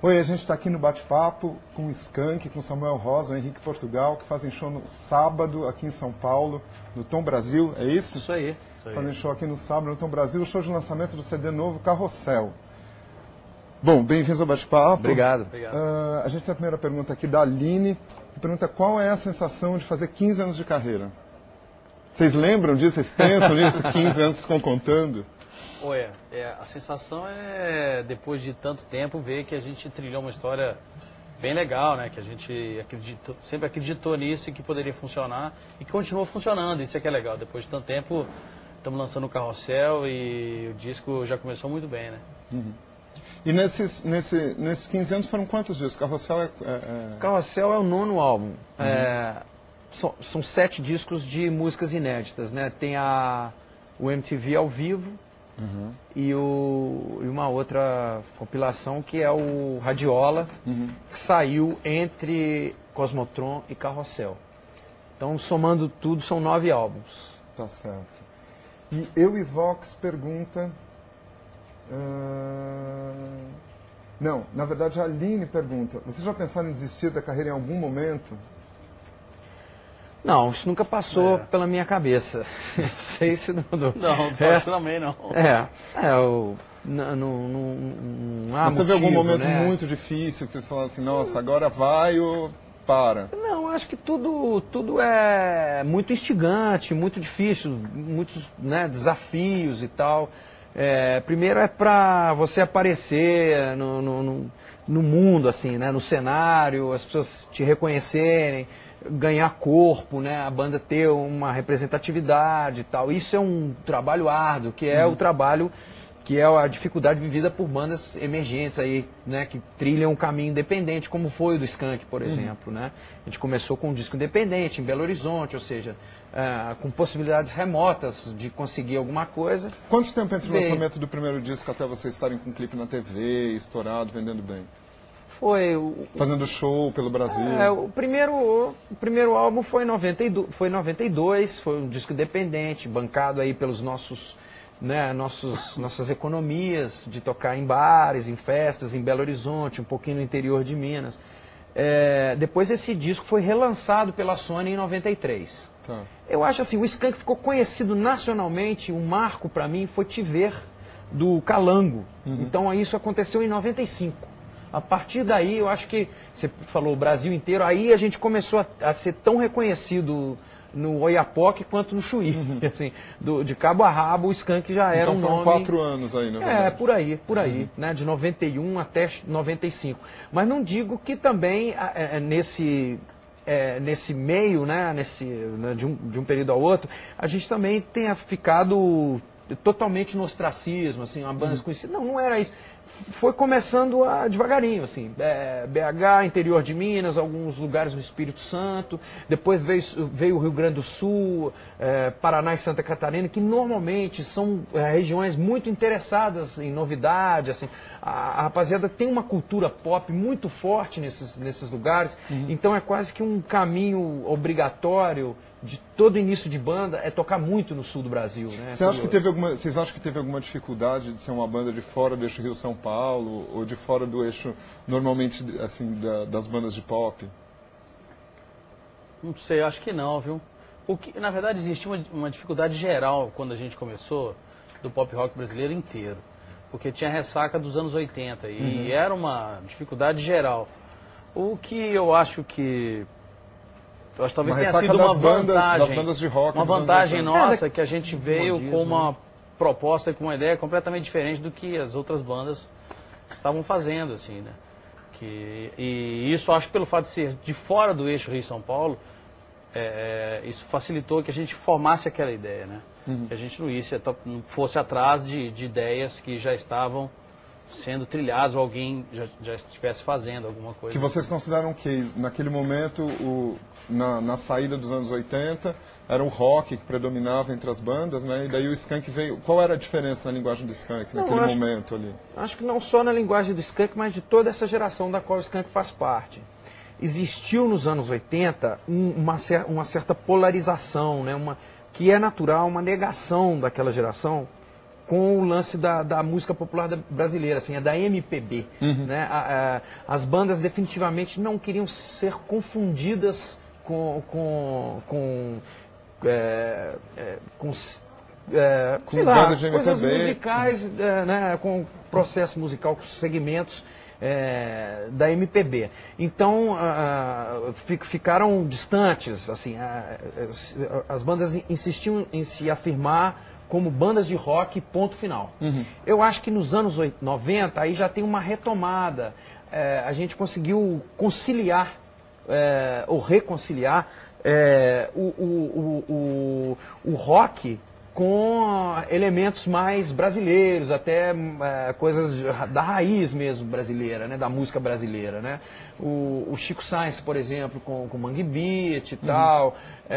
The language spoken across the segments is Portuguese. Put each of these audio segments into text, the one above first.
Oi, a gente está aqui no bate-papo com o Skank, com Samuel Rosa, o Henrique Portugal, que fazem show no sábado aqui em São Paulo, no Tom Brasil, é isso? Isso aí. Fazem show aqui no sábado no Tom Brasil, o show de lançamento do CD novo Carrossel. Bom, bem-vindos ao bate-papo. Obrigado. A gente tem a primeira pergunta aqui da Aline, que pergunta qual é a sensação de fazer 15 anos de carreira? Vocês lembram disso? Vocês pensam nisso? 15 anos estão contando? A sensação é, depois de tanto tempo, ver que a gente trilhou uma história bem legal, né? Que a gente sempre acreditou nisso e que poderia funcionar e que continuou funcionando. Isso é que é legal. Depois de tanto tempo, estamos lançando o Carrossel e o disco já começou muito bem, né? Uhum. E nesses 15 anos foram quantos discos? Carrossel Carrossel é o 9º álbum. São 7 discos de músicas inéditas, né? Tem o MTV ao vivo e uma outra compilação que é o Radiola, que saiu entre Cosmotron e Carrossel. Então, somando tudo, são 9 álbuns. Tá certo. E Eu e Vox pergunta... Não, na verdade a Aline pergunta, vocês já pensaram em desistir da carreira em algum momento? Não, isso nunca passou pela minha cabeça. Não sei se não... Também não. Não há Mas teve algum motivo, momento né? muito difícil que vocês falaram assim, nossa, agora vai ou para? Não, acho que tudo é muito instigante, muito difícil, muitos, né, desafios e tal. Primeiro é para você aparecer no mundo, assim, né, no cenário, as pessoas te reconhecerem, ganhar corpo, né, a banda ter uma representatividade e tal. Isso é um trabalho árduo, que é o trabalho, que é a dificuldade vivida por bandas emergentes aí, né, que trilham um caminho independente, como foi o do Skank, por exemplo, né. A gente começou com um disco independente em Belo Horizonte, ou seja, com possibilidades remotas de conseguir alguma coisa. Quanto tempo entre o lançamento do primeiro disco até vocês estarem com um clipe na TV, estourado, vendendo bem? Fazendo show pelo Brasil? O primeiro álbum foi em 92, foi um disco independente, bancado aí pelos nossas economias de tocar em bares, em festas, em Belo Horizonte, um pouquinho no interior de Minas. Depois esse disco foi relançado pela Sony em 93. Tá. Eu acho assim, o Skank ficou conhecido nacionalmente, um marco para mim foi Te Ver, do Calango. Então isso aconteceu em 95. A partir daí, eu acho que, você falou o Brasil inteiro, aí a gente começou a ser tão reconhecido no Oiapoque quanto no Chuí. Assim, de cabo a rabo, o Skank já era então, um nome... Então foram 4 anos aí, na verdade. Por aí, né, de 91 até 95. Mas não digo que também nesse meio, né, de um período ao outro, a gente também tenha ficado totalmente no ostracismo, assim, uma banda desconhecida. Não era isso. Foi começando devagarinho, assim, BH, interior de Minas, alguns lugares no Espírito Santo, depois veio o Rio Grande do Sul, Paraná e Santa Catarina, que normalmente são regiões muito interessadas em novidade, assim, a rapaziada tem uma cultura pop muito forte nesses lugares, então é quase que um caminho obrigatório de todo início de banda é tocar muito no sul do Brasil, né? Vocês acham que teve alguma dificuldade de ser uma banda de fora do eixo Rio-São Paulo ou de fora do eixo, normalmente, assim, das bandas de pop? Não sei, acho que não, viu? Na verdade, existia uma dificuldade geral quando a gente começou, do pop rock brasileiro inteiro. Porque tinha ressaca dos anos 80 e era uma dificuldade geral. O que eu acho que... Eu acho que talvez tenha sido uma vantagem, das bandas de rock, uma vantagem nossa, que a gente veio com uma proposta e com uma ideia completamente diferente do que as outras bandas estavam fazendo, assim, né? E isso, acho que pelo fato de ser de fora do eixo Rio-São Paulo, isso facilitou que a gente formasse aquela ideia, né? Que a gente não fosse atrás de ideias que já estavam sendo trilhadas ou alguém já estivesse fazendo alguma coisa. Que vocês consideram que, naquele momento, na saída dos anos 80, era o rock que predominava entre as bandas, né? E daí o Skank veio... Qual era a diferença na linguagem do Skank naquele momento ali? Acho que não só na linguagem do Skank, mas de toda essa geração da qual o Skank faz parte. Existiu nos anos 80 uma certa polarização, né? Que é natural, uma negação daquela geração com o lance da música popular brasileira, assim, da MPB. Né? As bandas definitivamente não queriam ser confundidas com sei lá, coisas musicais, né, com processo musical, com segmentos da MPB. Então, ficaram distantes, assim, as bandas insistiam em se afirmar como bandas de rock, ponto final. Eu acho que nos anos 90, aí já tem uma retomada, a gente conseguiu conciliar, ou reconciliar, o rock com elementos mais brasileiros, até coisas da raiz mesmo brasileira, né, da música brasileira, né? O Chico Science, por exemplo, com Mangue Beat e tal.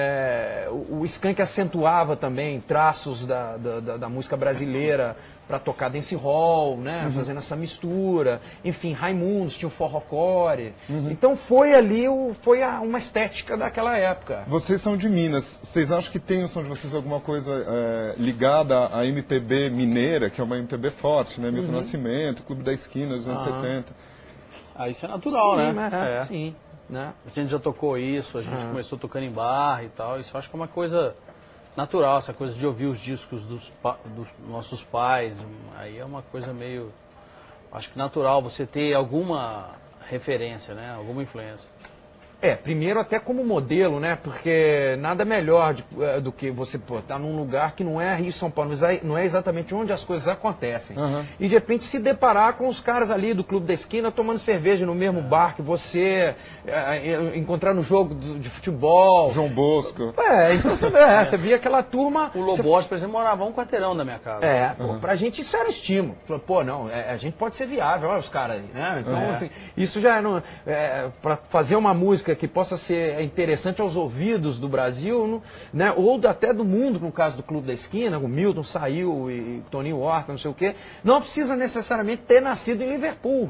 O Skank acentuava também traços da música brasileira para tocar dancehall, né, fazendo essa mistura. Enfim, Raimundos tinha o forrocore. Então foi ali uma estética daquela época. Vocês são de Minas. Vocês acham que tem no som de vocês alguma coisa ligada à MPB mineira, que é uma MPB forte, né? Milton Nascimento, Clube da Esquina dos anos 70. Isso é natural, Sim, né? Sim, né? A gente já tocou isso, a gente começou tocando em bar e tal. Isso eu acho que é uma coisa natural, essa coisa de ouvir os discos dos nossos pais. Aí é uma coisa meio, acho que natural você ter alguma referência, né? Alguma influência. Primeiro até como modelo, né? Porque nada melhor do que você estar num lugar que não é Rio São Paulo, não é exatamente onde as coisas acontecem. E de repente se deparar com os caras ali do Clube da Esquina tomando cerveja no mesmo bar que você, encontrar no jogo de futebol. João Bosco. Então você via aquela turma. O Lobote, por exemplo, morava um quarteirão da minha casa. Pra gente isso era estímulo. Falou, não, a gente pode ser viável, olha os caras aí, né? Então, assim, isso já para fazer uma música que possa ser interessante aos ouvidos do Brasil, né, ou até do mundo, no caso do Clube da Esquina, o Milton saiu e Toninho Horta, não sei o quê, não precisa necessariamente ter nascido em Liverpool.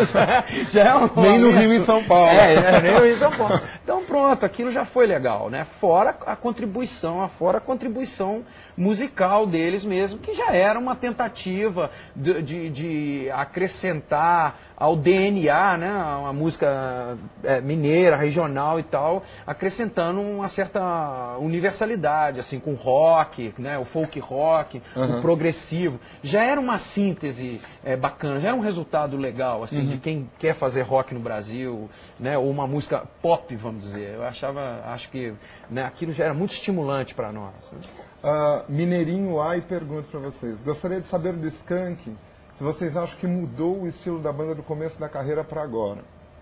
Nem no Rio e São Paulo. Nem no Rio e São Paulo. Então pronto, aquilo já foi legal, né? Fora a contribuição musical deles mesmo, que já era uma tentativa de acrescentar ao DNA, né, a música mineira, regional e tal, acrescentando uma certa universalidade, assim, com o rock, né, o folk rock, o progressivo. Já era uma síntese bacana, já era um resultado legal, assim, de quem quer fazer rock no Brasil, né, ou uma música pop, vamos dizer. Eu acho que, né, aquilo já era muito estimulante para nós. Mineirinho Ai pergunta para vocês, gostaria de saber do Skank, se vocês acham que mudou o estilo da banda do começo da carreira para agora.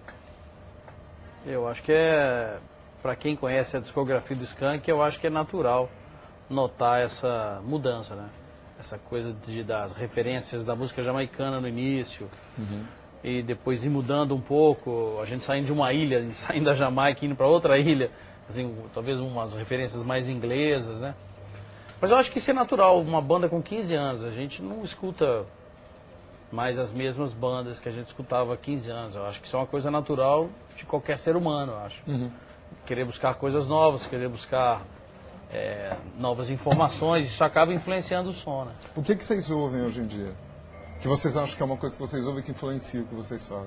Eu acho que para quem conhece a discografia do Skank, eu acho que é natural notar essa mudança, né? Essa coisa das referências da música jamaicana no início, e depois ir mudando um pouco, a gente saindo de uma ilha, saindo da Jamaica e indo para outra ilha, assim, talvez umas referências mais inglesas, né? Mas eu acho que isso é natural, uma banda com 15 anos, a gente não escuta mais as mesmas bandas que a gente escutava há 15 anos. Eu acho que isso é uma coisa natural de qualquer ser humano, eu acho. Querer buscar coisas novas, querer buscar novas informações, isso acaba influenciando o som, né? O que vocês ouvem hoje em dia? Que vocês acham que é uma coisa que vocês ouvem que influencia o que vocês fazem?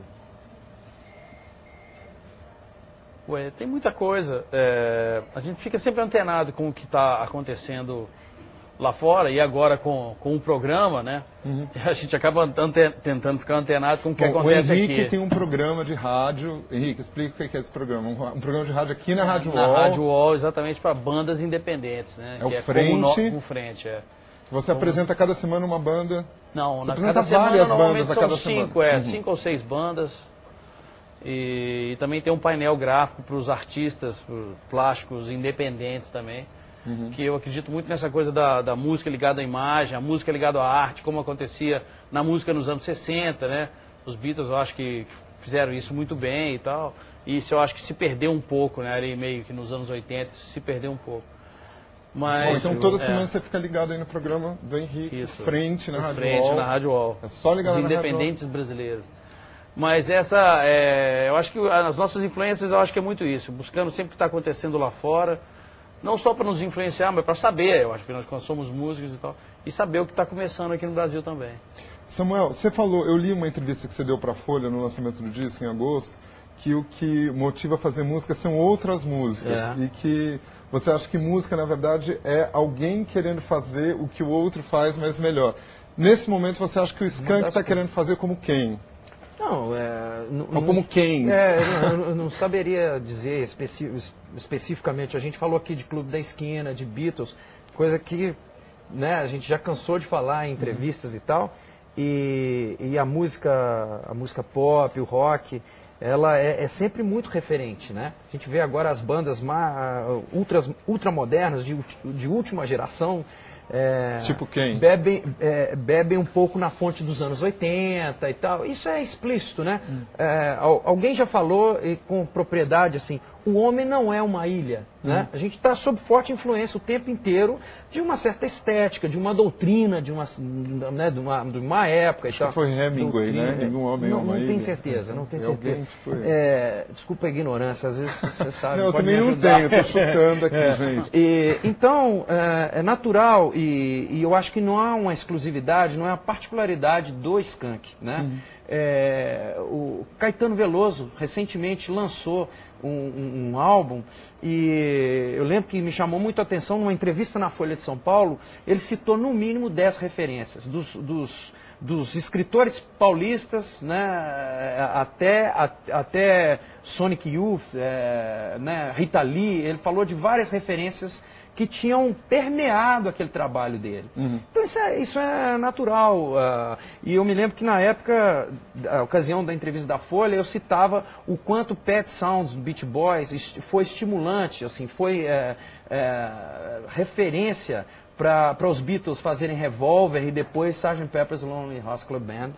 Tem muita coisa. A gente fica sempre antenado com o que está acontecendo lá fora, e agora com o programa, né? A gente acaba tentando ficar antenado com o que acontece aqui. O Henrique tem um programa de rádio. Henrique, explica o que é esse programa. Um programa de rádio aqui na Rádio UOL. Na Rádio UOL, exatamente para bandas independentes, né? O Frente. O Frente, Você apresenta cada semana uma banda? Não, você apresenta várias bandas a cada semana. 5 ou 6 bandas. E também tem um painel gráfico para os artistas plásticos independentes também. Que eu acredito muito nessa coisa da música ligada à imagem, a música ligada à arte, como acontecia na música nos anos 60, né? Os Beatles eu acho que fizeram isso muito bem e tal. E isso eu acho que se perdeu um pouco, né? Ali meio que nos anos 80 se perdeu um pouco. Mas, então toda semana você fica ligado aí no programa do Henrique, isso, Frente na Rádio Frente UOL. Na Rádio UOL. É só ligar Os na independentes Rádio brasileiros. Mas eu acho que as nossas influências, eu acho que é muito isso. Buscando sempre o que está acontecendo lá fora, Não só para nos influenciar, mas para saber, eu acho que nós somos músicos e tal, e saber o que está começando aqui no Brasil também. Samuel, você falou, eu li uma entrevista que você deu para a Folha no lançamento do disco, em agosto, que o que motiva a fazer música são outras músicas. E que você acha que música, na verdade, é alguém querendo fazer o que o outro faz, mas melhor. Nesse momento, você acha que o Skank está querendo fazer como quem? Não, ou como quem? Eu não saberia dizer especificamente. A gente falou aqui de Clube da Esquina, de Beatles, coisa que, né, a gente já cansou de falar em entrevistas e tal. E a música pop, o rock, ela é sempre muito referente, né? A gente vê agora as bandas ultramodernas, de última geração. Tipo quem? Bebem um pouco na fonte dos anos 80 e tal. Isso é explícito, né? Alguém já falou com propriedade assim, o homem não é uma ilha, né? A gente está sob forte influência o tempo inteiro de uma certa estética, de uma doutrina, de uma época. Acho que foi Hemingway, né? Nenhum homem é uma ilha. Não tenho certeza, não tenho certeza. Alguém, tipo desculpa a ignorância, às vezes você sabe. Não, eu também não tenho, estou chutando aqui, gente. Então, é natural e eu acho que não há uma exclusividade, não é uma particularidade do Skank, né? O Caetano Veloso recentemente lançou um álbum e eu lembro que me chamou muito a atenção numa entrevista na Folha de São Paulo, ele citou no mínimo 10 referências dos escritores paulistas, né, até Sonic Youth, né, Rita Lee. Ele falou de várias referências que tinham permeado aquele trabalho dele. Então isso é natural. E eu me lembro que na época, a ocasião da entrevista da Folha, eu citava o quanto Pet Sounds, Beach Boys, foi estimulante, assim, foi referência para os Beatles fazerem Revolver e depois Sgt. Pepper's Lonely Hearts Club Band.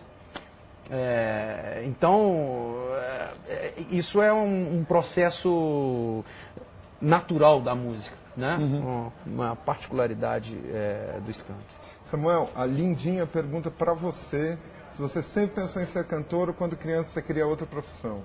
Então, isso é um processo natural da música, né? Uma particularidade do Skank. Samuel, a Lindinha pergunta para você se você sempre pensou em ser cantor ou quando criança você queria outra profissão.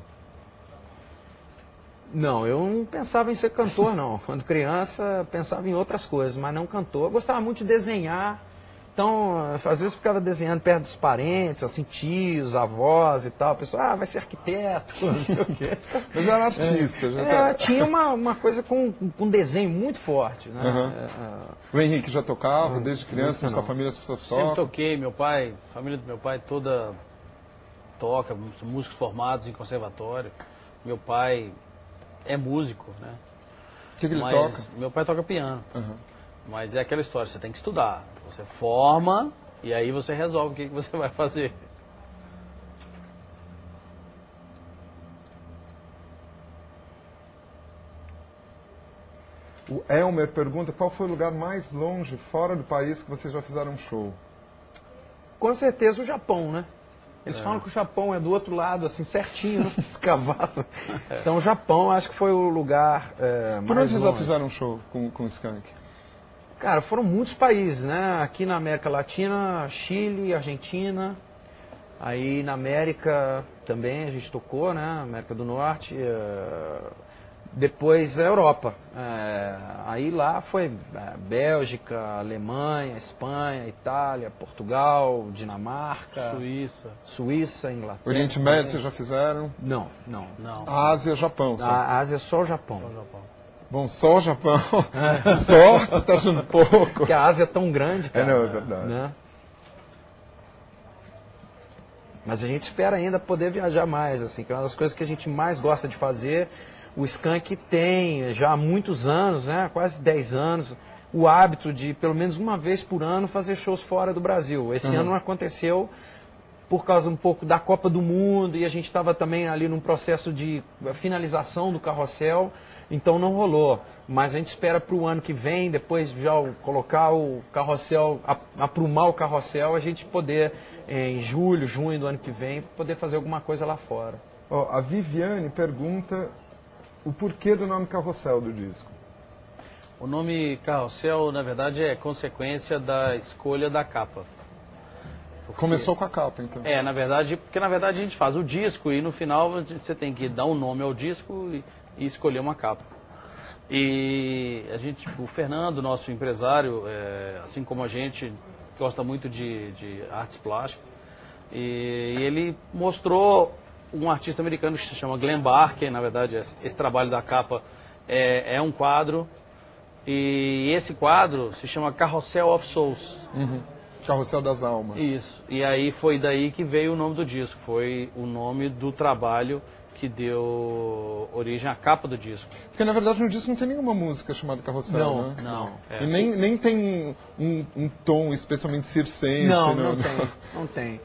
Não, eu não pensava em ser cantor, não. Quando criança, pensava em outras coisas, mas não cantor. Eu gostava muito de desenhar. Então, às vezes ficava desenhando perto dos parentes, assim, tios, avós e tal. A pessoa, vai ser arquiteto, não sei o quê. Eu já era artista. Tinha uma coisa com um desenho muito forte, né? O Henrique já tocava desde criança, na sua família as pessoas tocam? Sempre toquei, a família do meu pai toda toca, músicos formados em conservatório. Meu pai é músico, né? O que ele toca? Meu pai toca piano. Mas é aquela história, você tem que estudar. Você forma e aí você resolve o que você vai fazer. O Elmer pergunta qual foi o lugar mais longe, fora do país, que vocês já fizeram um show? Com certeza o Japão, né? Eles falam que o Japão é do outro lado, assim, certinho, né? Escavado. Então o Japão acho que foi o lugar mais Por onde vocês já longe. fizeram um show com o Skank? Cara, foram muitos países, né? Aqui na América Latina, Chile, Argentina. Aí na América também a gente tocou, né? América do Norte. Depois a Europa. Aí lá foi Bélgica, Alemanha, Espanha, Itália, Portugal, Dinamarca. Suíça, Inglaterra. Oriente Médio vocês já fizeram? Não. A Ásia, Japão. Só. A Ásia só o Japão. Bom, só o Japão. Só? Você está achando pouco? Porque a Ásia é tão grande, cara. Não, é verdade. Né? Mas a gente espera ainda poder viajar mais, assim, que é uma das coisas que a gente mais gosta de fazer. O Skank tem já há muitos anos, né, quase 10 anos, o hábito de, pelo menos uma vez por ano, fazer shows fora do Brasil. Esse ano não aconteceu por causa um pouco da Copa do Mundo e a gente estava também ali num processo de finalização do carrossel, então não rolou. Mas a gente espera para o ano que vem, depois já colocar o carrossel, aprumar o carrossel, a gente poder, em julho, junho do ano que vem, poder fazer alguma coisa lá fora. A Viviane pergunta o porquê do nome Carrossel do disco. O nome Carrossel, na verdade, é consequência da escolha da capa. Começou com a capa, então. Na verdade, porque na verdade a gente faz o disco e no final você tem que dar um nome ao disco e escolher uma capa. E o Fernando, nosso empresário, assim como a gente, gosta muito de artes plásticas. E ele mostrou um artista americano que se chama Glenn Barr, que na verdade esse trabalho da capa é um quadro. E esse quadro se chama Carrossel of Souls. Uhum. Carrossel das Almas. Isso. E aí foi daí que veio o nome do disco. Foi o nome do trabalho que deu origem à capa do disco. Porque na verdade no disco não tem nenhuma música chamada Carrossel, não, né? Não. E nem tem um tom especialmente circense. Não tem.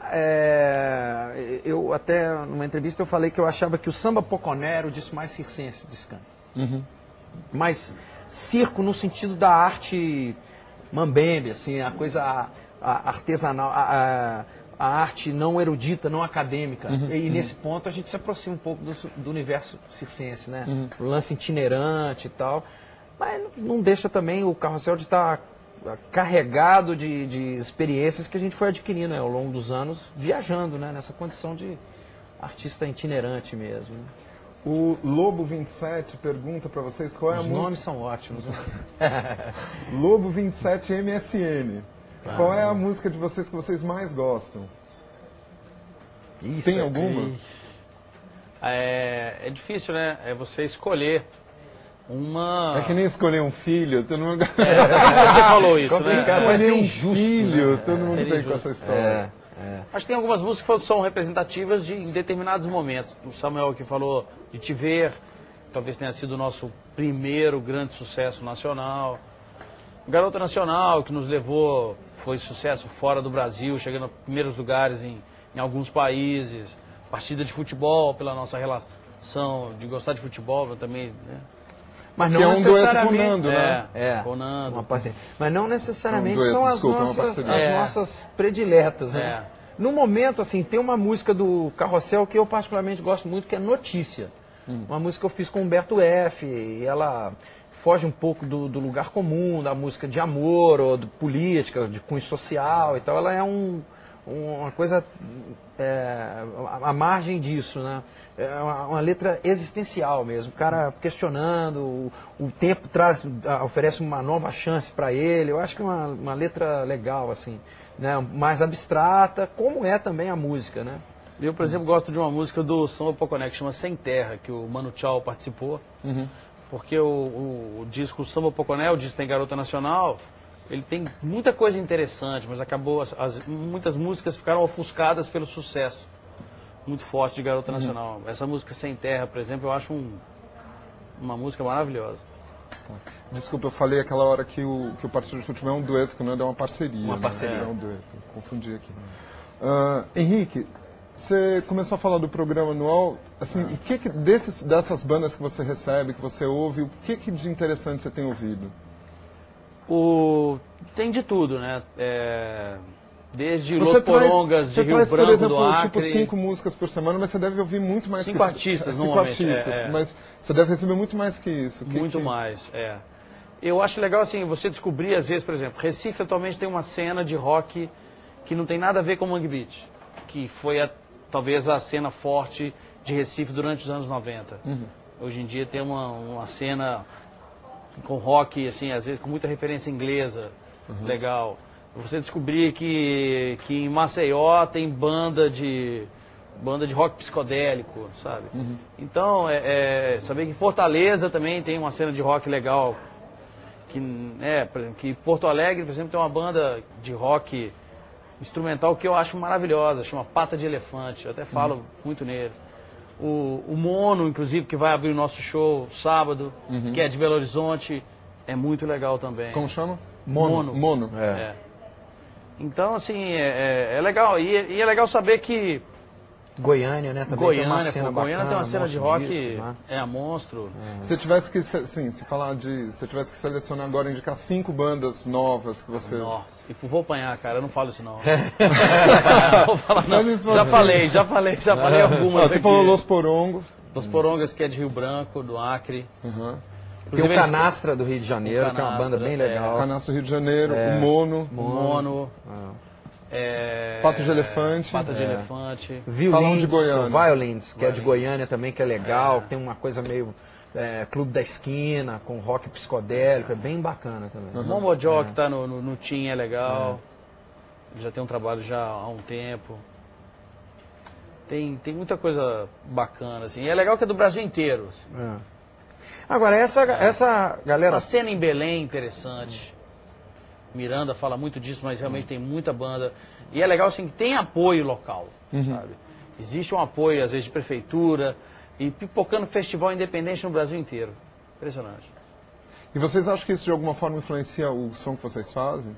Eu até, numa entrevista, eu falei que eu achava que o Samba Poconé era o disco mais circense do Skank. Uhum. Mas circo no sentido da arte mambembe, assim, a coisa artesanal, a arte não erudita, não acadêmica. E nesse ponto a gente se aproxima um pouco do universo circense, né? O lance itinerante e tal. Mas não deixa também o Carrossel de estar carregado de experiências que a gente foi adquirindo, né, ao longo dos anos, viajando, né, nessa condição de artista itinerante mesmo. Né? O Lobo 27 pergunta para vocês qual é a música... Os nomes são ótimos. Lobo 27 MSN. Qual é a música de vocês que vocês mais gostam? Tem alguma? É difícil, né? É você escolher uma... É que nem escolher um filho, todo mundo... Você falou isso, né? Escolher um filho, todo mundo Seria tem com essa história. Acho que tem algumas músicas que são representativas em determinados momentos. O Samuel aqui falou de Te Ver, talvez tenha sido o nosso primeiro grande sucesso nacional. Garota Nacional, que nos levou, foi sucesso fora do Brasil, chegando a primeiros lugares em alguns países. Partida de futebol, pela nossa relação de gostar de futebol, eu também... Né? Mas não que é um necessariamente... dueto com o Nando, né? Com o Nando. Uma parceria. Mas não necessariamente dueto, são desculpa, as nossas prediletas, né? No momento, assim, tem uma música do Carrossel que eu particularmente gosto muito, que é Notícia. Uma música que eu fiz com o Humberto F. E ela foge um pouco do lugar comum, da música de amor, ou de política, de cunho social e tal. Ela é uma coisa à margem disso, né? É uma letra existencial mesmo, o cara questionando, o tempo oferece uma nova chance para ele. Eu acho que é uma letra legal, assim, né? Mais abstrata, como é também a música, né? Eu, por exemplo, gosto de uma música do Samba Poconé que chama Sem Terra, que o Manu Chao participou, porque o disco Samba Poconé, o disco tem Garota Nacional, ele tem muita coisa interessante, mas acabou, muitas músicas ficaram ofuscadas pelo sucesso muito forte de Garota Nacional. Essa música Sem Terra, por exemplo, eu acho uma música maravilhosa. Desculpa, eu falei aquela hora que o Partido de Futebol é um dueto, que não é uma parceria. Uma parceria. É um dueto, confundi aqui. Henrique, você começou a falar do programa anual, assim, o que dessas bandas que você recebe, que você ouve, o que de interessante você tem ouvido? Tem de tudo, né? Desde Los Porongas, de Rio Branco, por exemplo, do Acre. tipo 5 músicas por semana, mas você deve ouvir muito mais que 5 artistas, cinco normalmente. artistas, mas você deve receber muito mais que isso. Muito mais. Eu acho legal, assim, você descobrir, às vezes, por exemplo, Recife atualmente tem uma cena de rock que não tem nada a ver com o Mangue Beat, que foi talvez a cena forte de Recife durante os anos 90. Hoje em dia tem uma cena com rock, assim, às vezes com muita referência inglesa, legal. Você descobrir que em Maceió tem banda de rock psicodélico, sabe? Então, saber que em Fortaleza também tem uma cena de rock legal. Que Porto Alegre, por exemplo, tem uma banda de rock instrumental que eu acho maravilhosa, chama Pata de Elefante, eu até falo muito nele. O Mono, inclusive, que vai abrir o nosso show sábado, que é de Belo Horizonte, é muito legal também. Como chama? Mono. Então, assim, é legal. E é legal saber que... Goiânia, né? Também Goiânia, tem uma cena bacana, Goiânia tem uma cena de rock, disco, né? a monstro. Se tivesse que, se tivesse que selecionar agora, indicar 5 bandas novas que você... Nossa, vou apanhar, cara, eu não falo isso não. Já falei algumas Você aqui. falou Los Porongos. Los Porongas, que é de Rio Branco, do Acre. Tem o Canastra do Rio de Janeiro, que é uma banda bem legal. Canastra do Rio de Janeiro, o Mono. Pata de Elefante. Pata de Elefante. Violins, de Goiânia. Violins, que é de Goiânia também, que é legal, tem uma coisa meio Clube da Esquina, com rock psicodélico, é bem bacana também. O Momojó, que está no Team, é legal. Já tem um trabalho já há um tempo. Tem muita coisa bacana, assim. E é legal que é do Brasil inteiro. Assim. Agora, essa galera... A cena em Belém é interessante. Miranda fala muito disso, mas realmente tem muita banda. E é legal, assim, que tem apoio local, sabe? Existe um apoio, às vezes, de prefeitura, e pipocando festival independente no Brasil inteiro. Impressionante. E vocês acham que isso, de alguma forma, influencia o som que vocês fazem?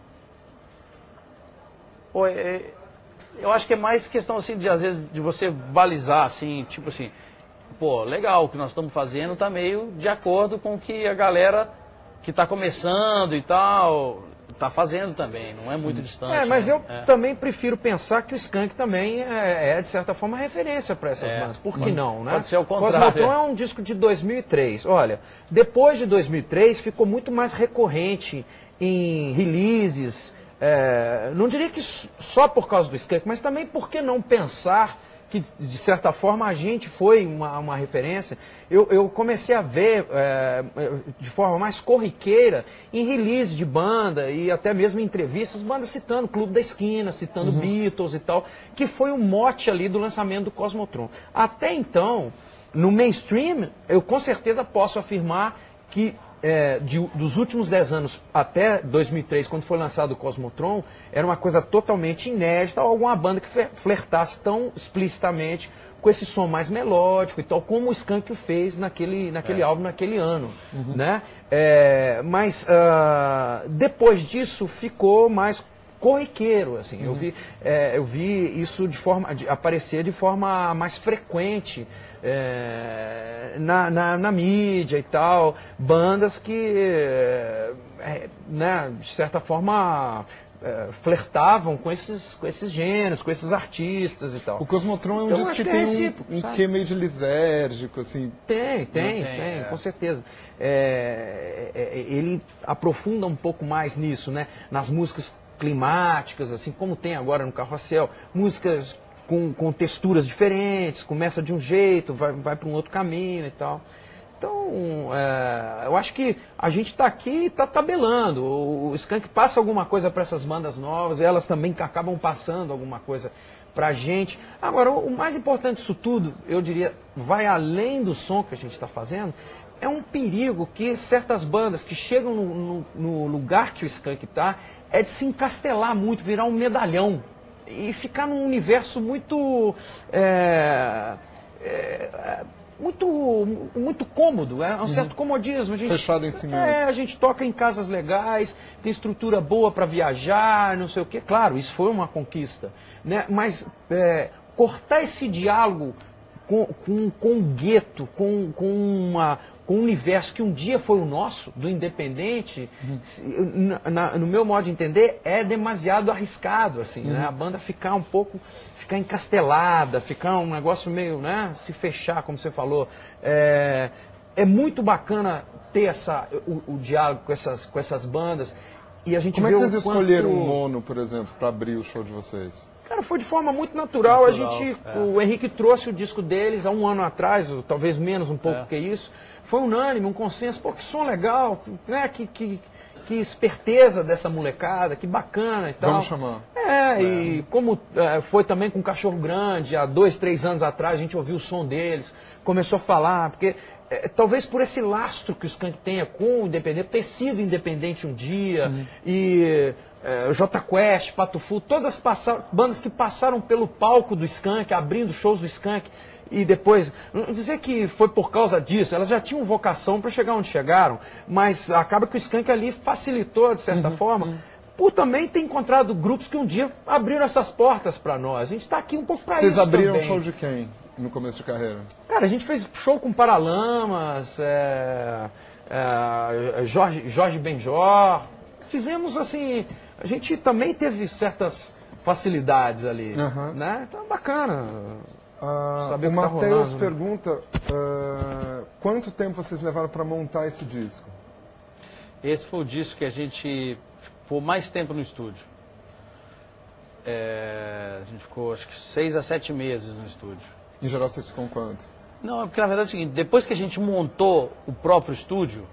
Pô, eu acho que é mais questão, assim, de, às vezes, de você balizar, assim, tipo assim, pô, legal, o que nós estamos fazendo está meio de acordo com o que a galera que está começando e tal está fazendo também, não é muito distante. Mas eu também prefiro pensar que o Skank também de certa forma, referência para essas bandas. Por que não, né? Pode ser o contrário. Cosmotron é um disco de 2003. Olha, depois de 2003 ficou muito mais recorrente em releases. Não diria que só por causa do Skank, mas também por que não pensar que, de certa forma, a gente foi uma referência. Eu comecei a ver de forma mais corriqueira em release de banda e até mesmo em entrevistas, bandas citando Clube da Esquina, citando Beatles e tal, que foi o mote ali do lançamento do Cosmotron. Até então, no mainstream, eu com certeza posso afirmar que dos últimos 10 anos até 2003, quando foi lançado o Cosmotron, era uma coisa totalmente inédita, alguma banda que flertasse tão explicitamente com esse som mais melódico e tal, como o Skank fez naquele álbum, naquele ano. Né? Mas depois disso ficou mais corriqueiro, assim. Eu vi isso aparecer de forma mais frequente na mídia e tal, bandas que, de certa forma, flertavam com esses gêneros, com esses artistas e tal. O Cosmotron é um disco que tem um quê meio de lisérgico, assim. Tem, com certeza. Ele aprofunda um pouco mais nisso, né? Nas músicas climáticas, assim como tem agora no Carrossel, músicas com texturas diferentes, começa de um jeito, vai para um outro caminho e tal. Então, eu acho que a gente está aqui e está tabelando. O Skank passa alguma coisa para essas bandas novas, elas também acabam passando alguma coisa para a gente. Agora, o mais importante disso tudo, eu diria, vai além do som que a gente está fazendo, é um perigo que certas bandas que chegam no lugar que o Skank está, é de se encastelar muito, virar um medalhão e ficar num universo muito muito cômodo, um certo comodismo. Fechado em si mesmo. A gente toca em casas legais, tem estrutura boa para viajar, não sei o quê. Claro, isso foi uma conquista, né? Mas cortar esse diálogo com o gueto, com um universo que um dia foi o nosso, do independente, no meu modo de entender, é demasiado arriscado, assim, né? A banda ficar encastelada, ficar um negócio meio, né, se fechar, como você falou. É muito bacana ter o diálogo com essas bandas. E a gente Como é que vocês escolheram o Mono, por exemplo, para abrir o show de vocês? Cara, foi de forma muito natural. O Henrique trouxe o disco deles há um ano atrás, ou talvez menos um pouco que isso. Foi unânime, um consenso, pô, que som legal, né? Que esperteza dessa molecada, que bacana e tal. Vamos chamar. E como foi também com Cachorro Grande, há 2, 3 anos atrás, a gente ouviu o som deles, começou a falar, porque talvez por esse lastro que o Skank tenha com o independente, ter sido independente um dia, e J Quest, Pato Fu, todas bandas que passaram pelo palco do Skank, abrindo shows do Skank, e depois, não dizer que foi por causa disso, elas já tinham vocação para chegar onde chegaram, mas acaba que o Skank ali facilitou, de certa forma, por também ter encontrado grupos que um dia abriram essas portas para nós. A gente está aqui um pouco para isso. Vocês abriram também. Show de quem no começo de carreira? Cara, a gente fez show com Paralamas, Jorge Benjor. Fizemos assim, a gente também teve certas facilidades ali, né? Então, bacana. O Matheus pergunta quanto tempo vocês levaram para montar esse disco? Esse foi o disco que a gente ficou mais tempo no estúdio. A gente ficou acho que 6 a 7 meses no estúdio. Em geral vocês ficam quanto? Não, porque na verdade é o seguinte, depois que a gente montou o próprio estúdio,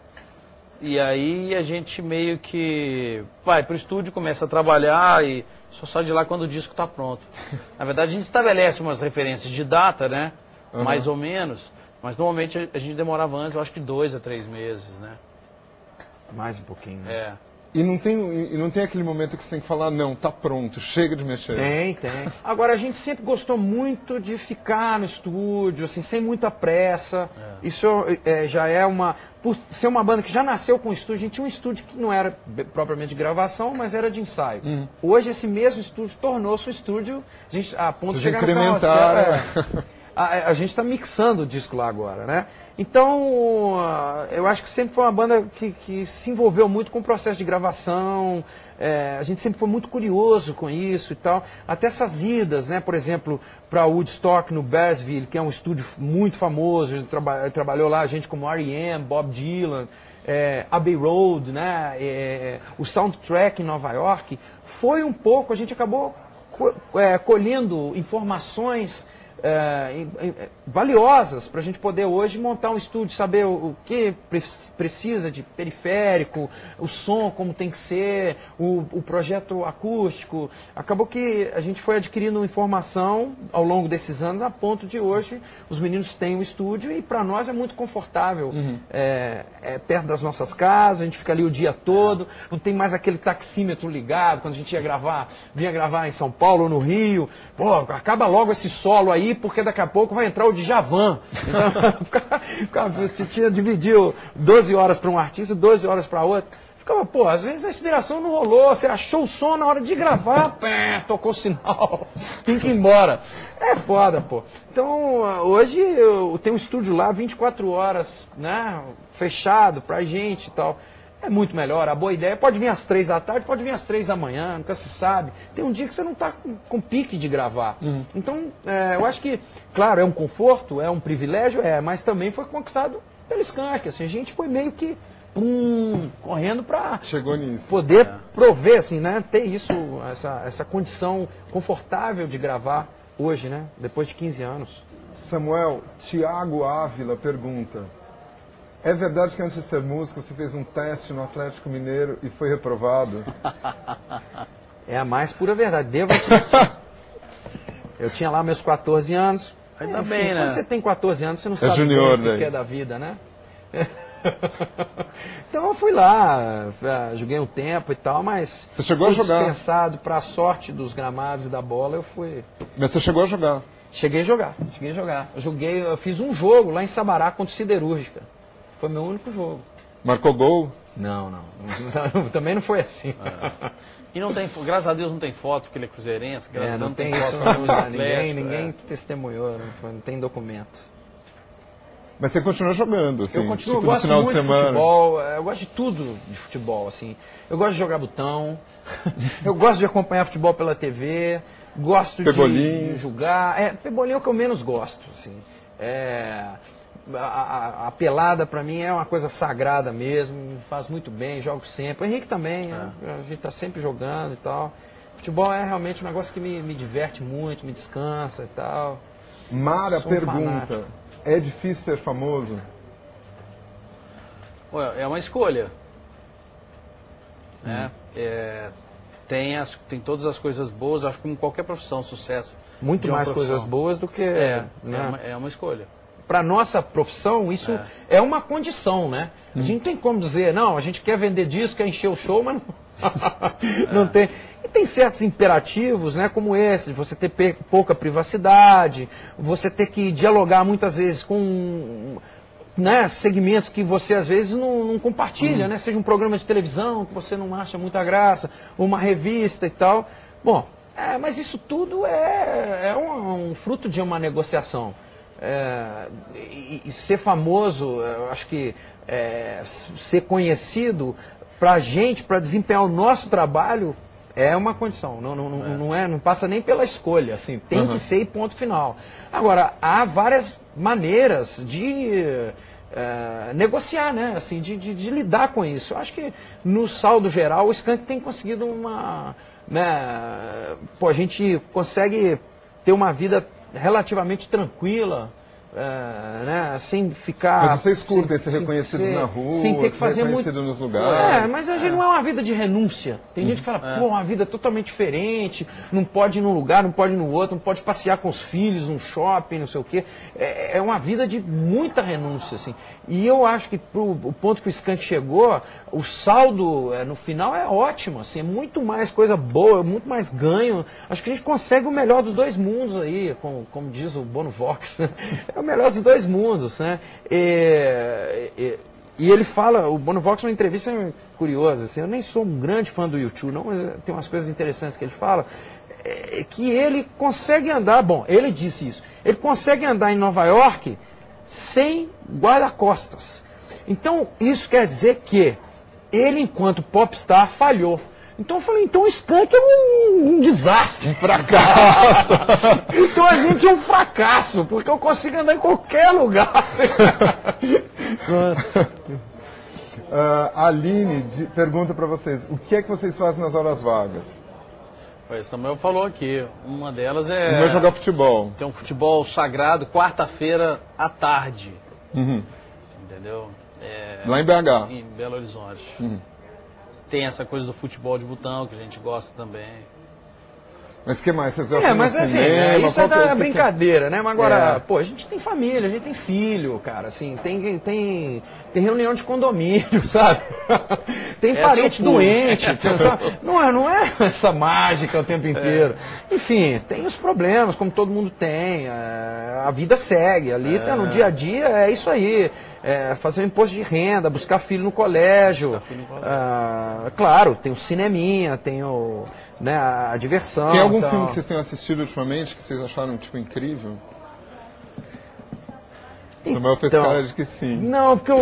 e aí a gente meio que vai pro estúdio, começa a trabalhar e só sai de lá quando o disco está pronto. Na verdade a gente estabelece umas referências de data, né? Mais ou menos, mas normalmente a gente demorava antes, eu acho que 2 a 3 meses, né? Mais um pouquinho, né? É. E não tem aquele momento que você tem que falar, não, tá pronto, chega de mexer. Tem. Agora, a gente sempre gostou muito de ficar no estúdio, assim, sem muita pressa. Isso já é uma... Por ser uma banda que já nasceu com estúdio, a gente tinha um estúdio que não era propriamente de gravação, mas era de ensaio. Hoje, esse mesmo estúdio tornou-se um estúdio, a ponto de chegar no carrossel. A gente está mixando o disco lá agora, né? Então, eu acho que sempre foi uma banda que se envolveu muito com o processo de gravação, a gente sempre foi muito curioso com isso e tal. Até essas idas, né? Por exemplo, para Woodstock, no Bassville, que é um estúdio muito famoso, trabalhou lá gente como R.E.M., Bob Dylan, Abbey Road, né? O Soundtrack em Nova York, foi um pouco, a gente acabou colhendo informações valiosas para a gente poder hoje montar um estúdio, saber o que precisa de periférico, o som como tem que ser, o projeto acústico. Acabou que a gente foi adquirindo informação ao longo desses anos a ponto de hoje os meninos têm um estúdio e para nós é muito confortável. Perto das nossas casas, a gente fica ali o dia todo, não tem mais aquele taxímetro ligado quando a gente vinha gravar em São Paulo ou no Rio. Pô, acaba logo esse solo aí, porque daqui a pouco vai entrar o Djavan. Então, você tinha dividido 12 horas para um artista, 12 horas para outro. Ficava, pô, às vezes a inspiração não rolou, você achou o som na hora de gravar, tocou o sinal, tem que ir embora. É foda, pô. Então, hoje eu tenho um estúdio lá 24 horas, né, fechado pra gente e tal. É muito melhor, a boa ideia pode vir às 3 da tarde, pode vir às 3 da manhã, nunca se sabe. Tem um dia que você não está com pique de gravar. Então, eu acho que, claro, é um conforto, é um privilégio, mas também foi conquistado pelo Skank. Assim, a gente foi meio que correndo para poder prover, assim, né, ter isso, essa condição confortável de gravar hoje, né, depois de 15 anos. Samuel, Tiago Ávila pergunta: é verdade que antes de ser músico você fez um teste no Atlético Mineiro e foi reprovado? É a mais pura verdade. Devo te... Eu tinha lá meus 14 anos. Ainda bem, né? Quando você tem 14 anos, você não sabe junior, o que é da vida, né? Então eu fui lá, joguei um tempo e tal, mas... Você chegou a jogar? Dispensado, para a sorte dos gramados e da bola, eu fui... Mas você chegou a jogar? Cheguei a jogar. Eu fiz um jogo lá em Sabará contra o Siderúrgica. Foi meu único jogo. Marcou gol? Não. Também não foi assim. E não tem, graças a Deus não tem foto, porque ele é cruzeirense. Não tem isso, ninguém testemunhou, não tem documento. Mas você continua jogando, assim, eu continuo, tipo, no final de semana? Futebol, eu gosto de tudo de futebol, assim. Eu gosto de jogar botão, eu gosto de acompanhar futebol pela TV, gosto de jogar. Pebolim é o que eu menos gosto, assim. A pelada para mim é uma coisa sagrada mesmo, me faz muito bem, jogo sempre. O Henrique também, a gente está sempre jogando e tal. Futebol é realmente um negócio que me diverte muito, me descansa e tal. Mara pergunta: é difícil ser famoso? É uma escolha. Né? Tem todas as coisas boas, acho que como qualquer profissão, sucesso. Muito mais coisas boas do que... É uma escolha. Para nossa profissão, isso é uma condição, né? A gente não tem como dizer, não, a gente quer vender disco, quer encher o show, mas não tem. E tem certos imperativos, né, como esse, de você ter pouca privacidade, você ter que dialogar muitas vezes com segmentos que você às vezes não compartilha, né? Seja um programa de televisão que você não acha muita graça, ou uma revista e tal. Bom, mas isso tudo é um fruto de uma negociação. E ser famoso, eu acho que ser conhecido para a gente, para desempenhar o nosso trabalho, é uma condição. Não passa nem pela escolha, assim, tem que ser e ponto final. Agora, há várias maneiras de negociar, né? Assim, de lidar com isso. Eu acho que no saldo geral o Skank tem conseguido a gente consegue ter uma vida relativamente tranquila, né, sem ficar... Mas vocês curtem ser reconhecidos na rua, sem ter que fazer reconhecidos nos lugares. Mas a gente não é uma vida de renúncia. Tem gente que fala, pô, uma vida totalmente diferente, não pode ir num lugar, não pode ir no outro, não pode passear com os filhos num shopping, não sei o quê. É uma vida de muita renúncia, assim. E eu acho que o ponto que o Skank chegou, o saldo no final é ótimo, assim, é muito mais coisa boa, muito mais ganho. Acho que a gente consegue o melhor dos dois mundos aí, como diz o Bono Vox, né? É o melhor dos dois mundos, né? E ele fala, o Bono Vox, numa entrevista curiosa, assim, eu nem sou um grande fã do U2, não, mas tem umas coisas interessantes que ele fala, que ele consegue andar, bom, ele disse isso, ele consegue andar em Nova York sem guarda-costas. Então, isso quer dizer que ele, enquanto popstar, falhou. Então eu falei, então o Skank é um desastre, um fracasso. Então a gente é um fracasso, porque eu consigo andar em qualquer lugar. A Aline pergunta para vocês, o que é que vocês fazem nas horas vagas? O Samuel falou aqui, uma delas é... Não é jogar futebol. Tem um futebol sagrado, quarta-feira à tarde. Entendeu? Lá em BH. Em Belo Horizonte. Tem essa coisa do futebol de botão, que a gente gosta também. Mas o que mais? Vocês gostam mas do assim, cinema? isso é da brincadeira, né? Mas agora, pô, a gente tem família, a gente tem filho, cara, assim, tem reunião de condomínio, sabe? Tem parente doente, sabe? Não é essa mágica o tempo inteiro. Enfim, tem os problemas, como todo mundo tem, a vida segue, ali tá no dia a dia, é isso aí. Fazer o imposto de renda, buscar filho no colégio. Claro, tem o cineminha, tem né, a diversão. Tem algum filme que vocês tenham assistido ultimamente que vocês acharam tipo incrível? Samuel fez cara de que sim. Não, porque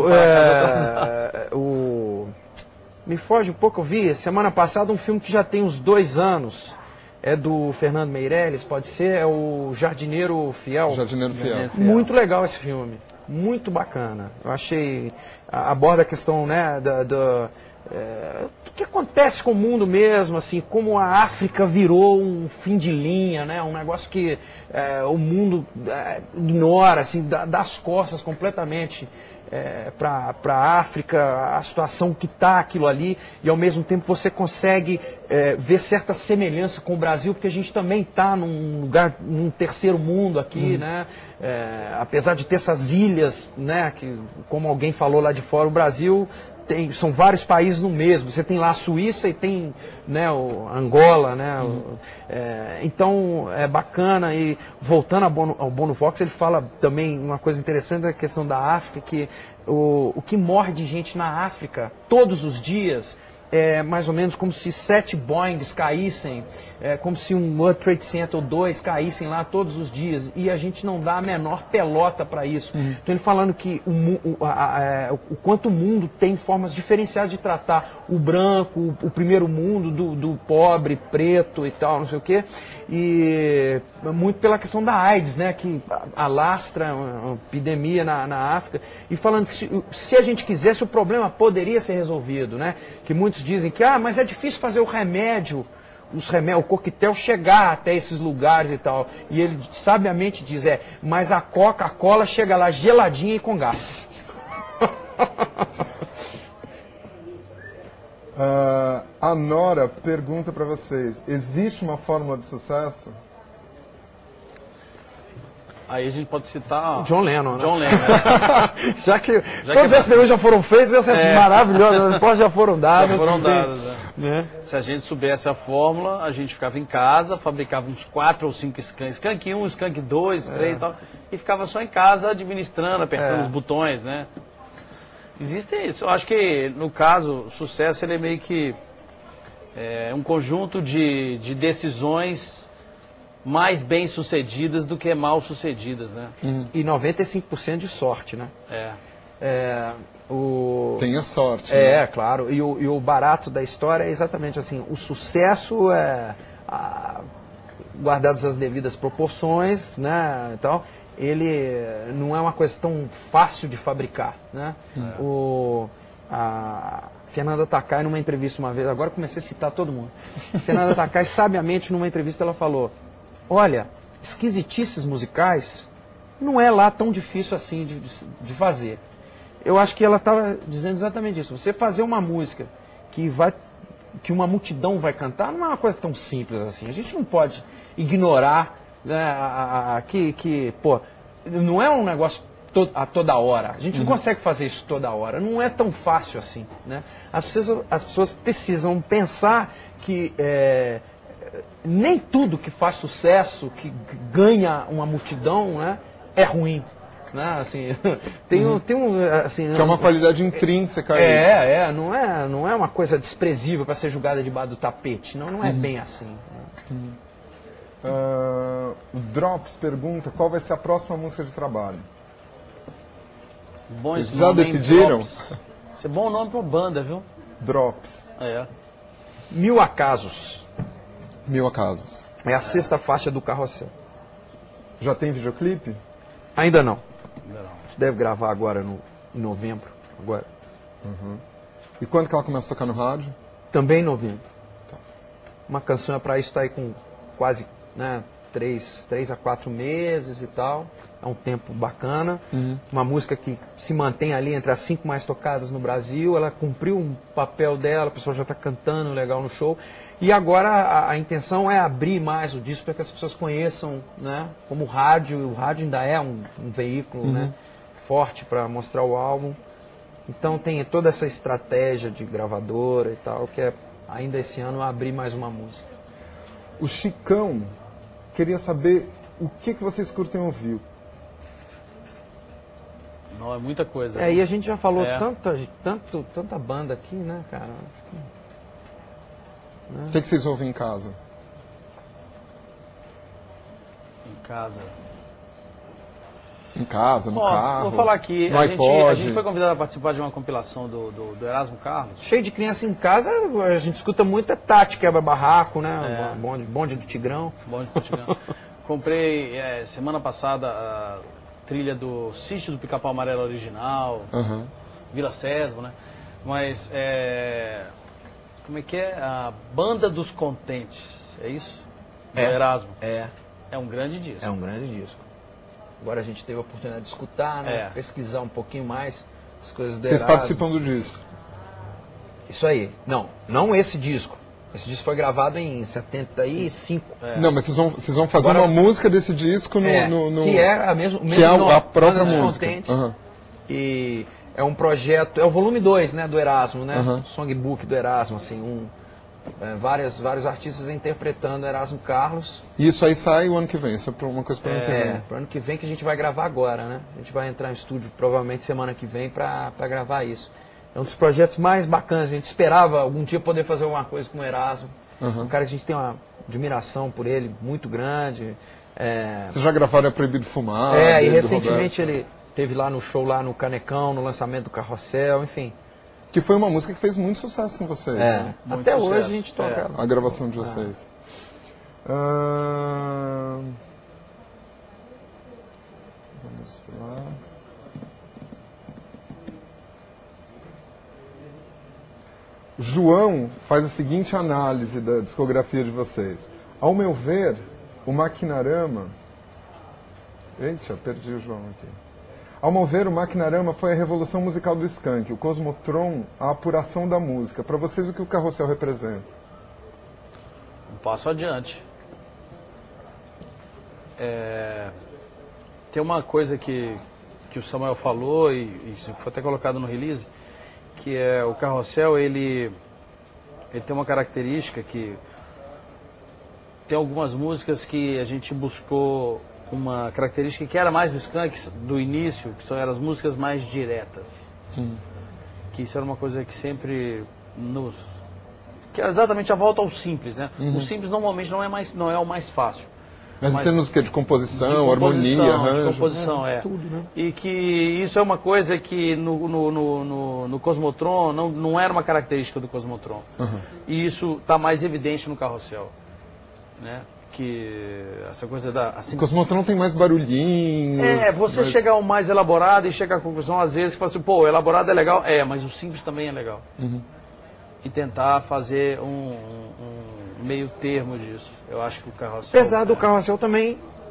me foge um pouco, eu vi semana passada um filme que já tem uns 2 anos. É do Fernando Meirelles, pode ser, é o Jardineiro Fiel. Jardineiro Fiel. Muito legal esse filme, muito bacana. Eu achei, aborda a questão, né, do que acontece com o mundo mesmo, assim, como a África virou um fim de linha, né, um negócio que o mundo ignora, assim, dá as costas completamente para a África, a situação que está aquilo ali, e ao mesmo tempo você consegue ver certa semelhança com o Brasil, porque a gente também está num lugar, num terceiro mundo aqui, né? Apesar de ter essas ilhas, né, que, como alguém falou lá de fora, o Brasil são vários países no mesmo. Você tem lá a Suíça e tem, né, o Angola, né? Então é bacana. E voltando ao Bono Vox, ele fala também uma coisa interessante da questão da África, que o que morre de gente na África todos os dias é mais ou menos como se 7 Boeings caíssem, como se um World Trade Center 2 caíssem lá todos os dias, e a gente não dá a menor pelota para isso. Então ele falando que o quanto o mundo tem formas diferenciadas de tratar o branco, o primeiro mundo, do pobre, preto e tal, não sei o quê, e muito pela questão da AIDS, né, que alastra uma epidemia na África, e falando que se a gente quisesse, o problema poderia ser resolvido, né, que muitos dizem que, mas é difícil fazer o remédio, o coquetel chegar até esses lugares e tal. E ele sabiamente diz, mas a Coca-Cola chega lá geladinha e com gás. A Nora pergunta para vocês, existe uma fórmula de sucesso? Aí a gente pode citar... John Lennon, né? John Lennon. já que todas essas perguntas já foram feitas, essas maravilhosas, as respostas já foram dadas. Já foram dadas, né? Se a gente soubesse a fórmula, a gente ficava em casa, fabricava uns 4 ou 5 Skank. Skank 1, Skank 2, 3 e tal. E ficava só em casa administrando, apertando os botões, né? Existe isso. Eu acho que, no caso, o sucesso ele é meio que um conjunto de decisões mais bem-sucedidas do que mal-sucedidas, né? E 95% de sorte, né? Tem a sorte. Né? Claro. E o barato da história é exatamente assim. O sucesso guardadas as devidas proporções, né, e tal, ele não é uma coisa tão fácil de fabricar, né? A Fernanda Takai, numa entrevista uma vez, agora comecei a citar todo mundo. Fernanda Takai, sabiamente, numa entrevista, ela falou: olha, esquisitices musicais não é lá tão difícil assim de fazer. Eu acho que ela estava dizendo exatamente isso. Você fazer uma música que uma multidão vai cantar não é uma coisa tão simples assim. A gente não pode ignorar, né, pô, não é um negócio a toda hora. A gente não consegue fazer isso toda hora. Não é tão fácil assim, né? As pessoas precisam pensar que nem tudo que faz sucesso, que ganha uma multidão, né, é ruim. Né? Assim, assim, que é uma qualidade intrínseca. Não é uma coisa desprezível para ser jogada debaixo do tapete. Não é bem assim. O Drops pergunta qual vai ser a próxima música de trabalho. Bom, vocês já decidiram? Isso é bom nome para banda, viu? Drops. 1000 Acasos. 1000 Acasos. É a 6ª faixa do Carrossel. Já tem videoclipe? Ainda não. A gente deve gravar agora em novembro. Agora. E quando que ela começa a tocar no rádio? Também em novembro. Tá. Uma canção para isso está aí com quase, né, 3 a 4 meses e tal. É um tempo bacana. Uma música que se mantém ali entre as 5 mais tocadas no Brasil. Ela cumpriu um papel dela, a pessoa já está cantando legal no show. E agora a intenção é abrir mais o disco para que as pessoas conheçam, né, como o rádio ainda é um veículo, né, forte para mostrar o álbum. Então tem toda essa estratégia de gravadora e tal, que é ainda esse ano abrir mais uma música. O Chicão queria saber o que vocês curtem ouvir. Não, é muita coisa. E a gente já falou tanta banda aqui, né, cara? O que vocês ouvem em casa? Em casa, no carro? Vou falar aqui, no a iPod. gente foi convidado a participar de uma compilação do Erasmo Carlos. Cheio de criança em casa, a gente escuta muito Tati Quebra Barraco, né? Bonde do Tigrão. Bonde do Tigrão. Comprei semana passada a trilha do Sítio do Pica-Pau Amarelo original, Vila Sésamo, né? Mas, como é que é? A Banda dos Contentes, é isso? Do Erasmo. É um grande disco. É um grande disco. Agora a gente teve a oportunidade de escutar, né? Pesquisar um pouquinho mais as coisas do Vocês Erasmo. participam do disco? Isso aí. Não esse disco. Esse disco foi gravado em 75. Não, mas vocês vão fazer agora, uma música desse disco no que é a mesma que é a própria música. E é um projeto, é o volume 2, né, do Erasmo, né? Songbook do Erasmo, assim, vários artistas interpretando Erasmo Carlos. E isso aí sai o ano que vem, isso é uma coisa para o ano que vem. Para o ano que vem que a gente vai gravar agora, né? A gente vai entrar em estúdio provavelmente semana que vem para gravar isso. É um dos projetos mais bacanas. A gente esperava algum dia poder fazer alguma coisa com o Erasmo. Um cara que a gente tem uma admiração por ele muito grande. Vocês já gravaram É Proibido Fumar? E recentemente ele teve lá no show, lá no Canecão, no lançamento do Carrossel, enfim. Que foi uma música que fez muito sucesso com vocês. Né? Até sucesso. Hoje a gente toca. A gravação de vocês. Vamos lá. João faz a seguinte análise da discografia de vocês. Ao meu ver, o Maquinarama... Eita, perdi o João aqui. Ao meu ver, o Maquinarama foi a revolução musical do Skank, o Cosmotron, a apuração da música. Para vocês, o que o Carrossel representa? Um passo adiante. Tem uma coisa que o Samuel falou, e isso foi até colocado no release, que é o Carrossel, ele tem uma característica que tem algumas músicas que a gente buscou uma característica que era mais do Skank do início, que eram as músicas mais diretas. Que isso era uma coisa que sempre que é exatamente a volta ao simples, né? O simples normalmente não é o mais fácil. Mas em termos de composição, harmonia, arranjo. Composição, tudo, né? E que isso é uma coisa que no Cosmotron não era uma característica do Cosmotron. E isso está mais evidente no Carrossel, né? Que essa coisa da... Assim, o Cosmotron tem mais barulhinhos. Você chega ao mais elaborado e chega à conclusão, às vezes, que fala assim, pô, o elaborado é legal, mas o simples também é legal. E tentar fazer um meio termo disso. Eu acho que o Carrossel... Apesar do Carrossel também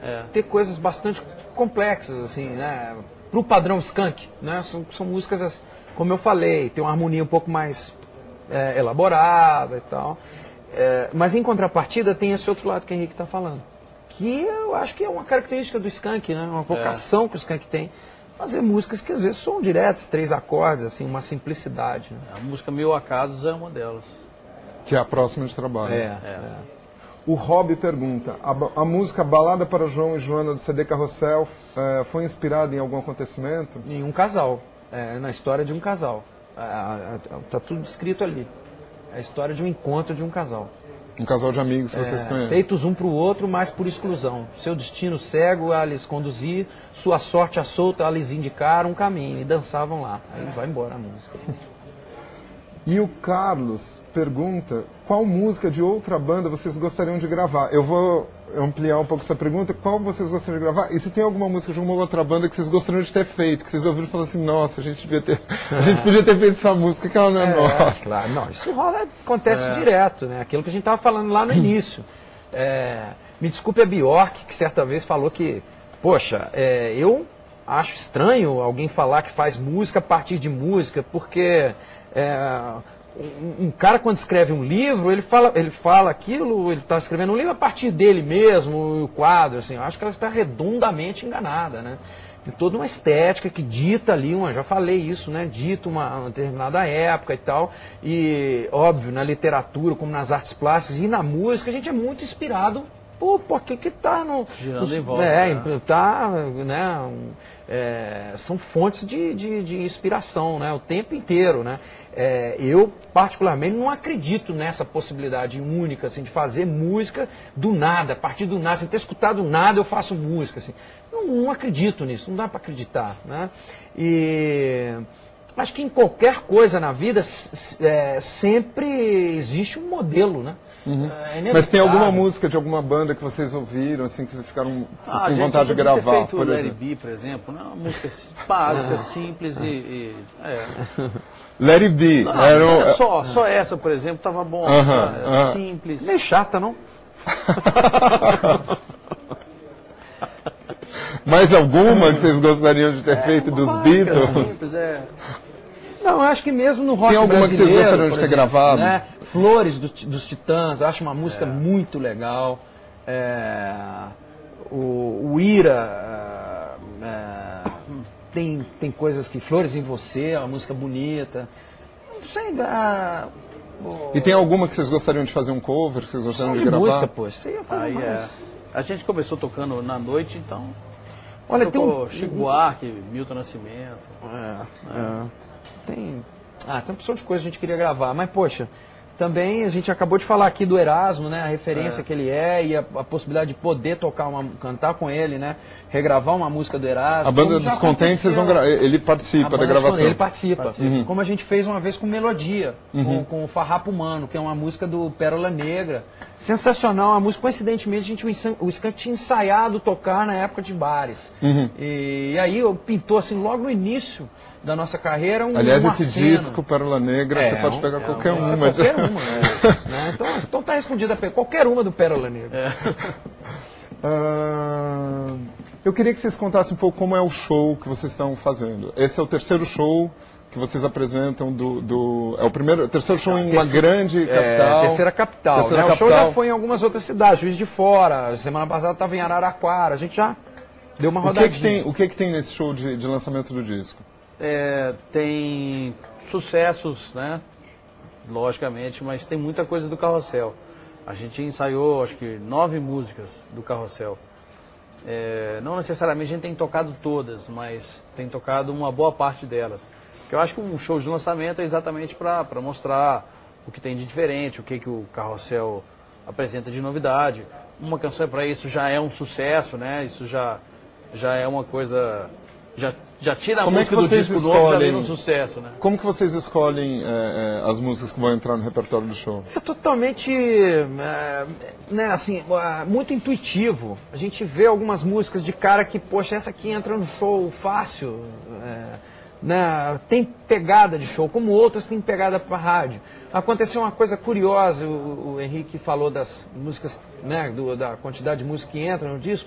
ter coisas bastante complexas, assim, né? Pro padrão Skank, né? São músicas, como eu falei, tem uma harmonia um pouco mais elaborada e tal. Mas em contrapartida tem esse outro lado que o Henrique está falando, que eu acho que é uma característica do Skank, né? Uma vocação que o Skank tem. Fazer músicas que às vezes são diretas, 3 acordes, assim, uma simplicidade. Né? A música Mil Acasos é uma delas. Que é a próxima de trabalho. O Rob pergunta, a música Balada para João e Joana do CD Carrossel foi inspirada em algum acontecimento? Em um casal, na história de um casal. Tá tudo escrito ali. É a história de um encontro de um casal. Um casal de amigos que vocês conhecem. Feitos um para o outro, mas por exclusão. Seu destino cego a lhes conduzir, sua sorte à solta a lhes indicar um caminho. E dançavam lá. Aí vai embora a música. E o Carlos pergunta, qual música de outra banda vocês gostariam de gravar? Eu vou ampliar um pouco essa pergunta. Qual vocês gostariam de gravar? E se tem alguma música de uma outra banda que vocês gostariam de ter feito, que vocês ouviram e falaram assim, nossa, a gente podia ter feito essa música, que ela não é nossa. Claro, não, isso acontece direto, né? Aquilo que a gente estava falando lá no início. Me desculpe a Bjork, que certa vez falou que, poxa, eu acho estranho alguém falar que faz música a partir de música, porque um cara quando escreve um livro, ele fala aquilo, ele está escrevendo um livro a partir dele mesmo, o quadro, assim, eu acho que ela está redondamente enganada, né? Tem toda uma estética que dita ali, já falei isso, né? Dita uma determinada época e tal, e óbvio, na literatura, como nas artes plásticas e na música, a gente é muito inspirado por que está no... Girando em volta. Tá, né? São fontes de inspiração, né? O tempo inteiro, né? Eu, particularmente, não acredito nessa possibilidade única, assim, de fazer música do nada, a partir do nada, sem ter escutado nada eu faço música, assim. Não acredito nisso, não dá para acreditar, né? E acho que em qualquer coisa na vida sempre existe um modelo, né? Mas tem alguma música de alguma banda que vocês ouviram, assim, que vocês têm vontade de gravar, por exemplo? Let It Be, por exemplo, né? Uma música básica, simples Let It Be. Só essa, por exemplo, estava bom. Simples. Meio chata, não? Mais alguma que vocês gostariam de ter feito dos Beatles? Simples, Não, eu acho que mesmo no rock brasileiro... Tem alguma que vocês gostariam de ter gravado? Né? Flores dos Titãs, eu acho uma música muito legal. O Ira... Tem coisas que... Flores em Você, é uma música bonita. Não sei, E tem alguma que vocês gostariam de fazer um cover, que vocês gostariam de gravar? Música, pô. Isso aí ia fazer mais. A gente começou tocando na noite, então... Olha, tem Chico Buarque, Milton Nascimento. Tem uma opção de coisa que a gente queria gravar, mas poxa, também a gente acabou de falar aqui do Erasmo, né, a referência que ele e a possibilidade de poder cantar com ele, né, regravar uma música do Erasmo. A Banda dos Contentes, ele participa da gravação. Ele participa. Como a gente fez uma vez com Melodia, com o Farrapo Humano, que é uma música do Pérola Negra. Sensacional, a música, coincidentemente, o Skank tinha ensaiado tocar na época de bares. E aí pintou assim, logo no início da nossa carreira, aliás, esse cena. Disco Pérola Negra, você pode pegar qualquer uma. Qualquer uma, né? Então tá respondida a qualquer uma do Pérola Negra. Eu queria que vocês contassem um pouco como é o show que vocês estão fazendo. Esse é o terceiro show que vocês apresentam é o terceiro show em uma grande capital. Terceira capital. Terceira né? capital. O show já foi em algumas outras cidades, Juiz de Fora, semana passada estava em Araraquara, a gente já deu uma rodadinha. O que tem nesse show de lançamento do disco? Tem sucessos, né? Logicamente, mas tem muita coisa do Carrossel. A gente ensaiou, acho que 9 músicas do Carrossel. Não necessariamente a gente tem tocado todas, mas tem tocado uma boa parte delas. Porque eu acho que um show de lançamento é exatamente para mostrar o que tem de diferente, o que o Carrossel apresenta de novidade. Uma canção para isso já é um sucesso, né? Isso já é uma coisa... Já tira a música do disco novo, já vem um sucesso, né? Como que vocês escolhem as músicas que vão entrar no repertório do show? Isso é totalmente, muito intuitivo. A gente vê algumas músicas de cara que, poxa, essa aqui entra no show fácil, né? Tem pegada de show, como outras têm pegada para rádio. Aconteceu uma coisa curiosa, o Henrique falou das músicas, né, da quantidade de música que entra no disco.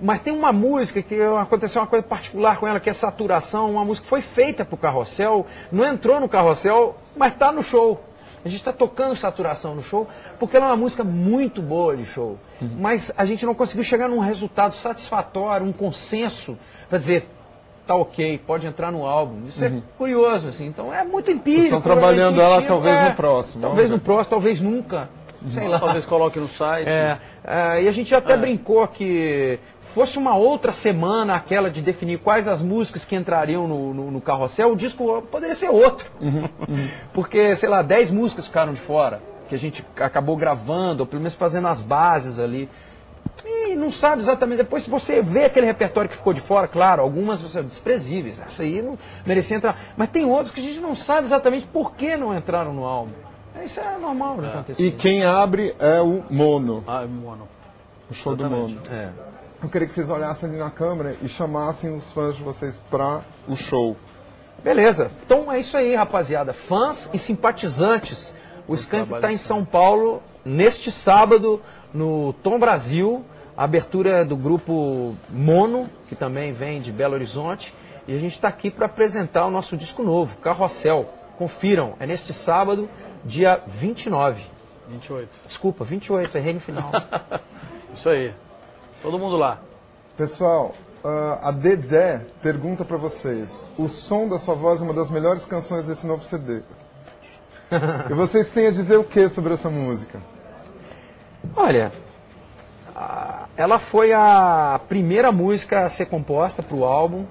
Mas tem uma música que aconteceu uma coisa particular com ela, que é Saturação, uma música que foi feita para o Carrossel, não entrou no Carrossel, mas está no show. A gente está tocando Saturação no show, porque ela é uma música muito boa de show. Mas a gente não conseguiu chegar num resultado satisfatório, um consenso, para dizer, tá ok, pode entrar no álbum. Isso é curioso, assim. Então é muito empírico. Vocês estão trabalhando ela talvez no próximo. Talvez no próximo, talvez nunca. Sei lá. Talvez coloque no site. E a gente até brincou que fosse uma outra semana aquela de definir quais as músicas que entrariam no Carrossel, o disco poderia ser outro. Porque, sei lá, 10 músicas ficaram de fora, que a gente acabou gravando, ou pelo menos fazendo as bases ali. E não sabe exatamente, depois se você vê aquele repertório que ficou de fora, claro, algumas são desprezíveis, essa aí não merecia entrar, mas tem outras que a gente não sabe exatamente por que não entraram no álbum. Isso é normal de acontecer. E quem abre é o Mono. Ah, Mono. O show do Mono. Eu queria que vocês olhassem ali na câmera e chamassem os fãs de vocês para o show. Beleza. Então é isso aí, rapaziada. Fãs e simpatizantes. O Skank está em São Paulo neste sábado no Tom Brasil. A abertura do grupo Mono, que também vem de Belo Horizonte. E a gente está aqui para apresentar o nosso disco novo, Carrossel. Confiram, é neste sábado, dia 29. 28. Desculpa, 28, errei no final. Isso aí. Todo mundo lá. Pessoal, a Dedé pergunta para vocês: o som da sua voz é uma das melhores canções desse novo CD. E vocês têm a dizer o que sobre essa música? Olha, ela foi a primeira música a ser composta para o álbum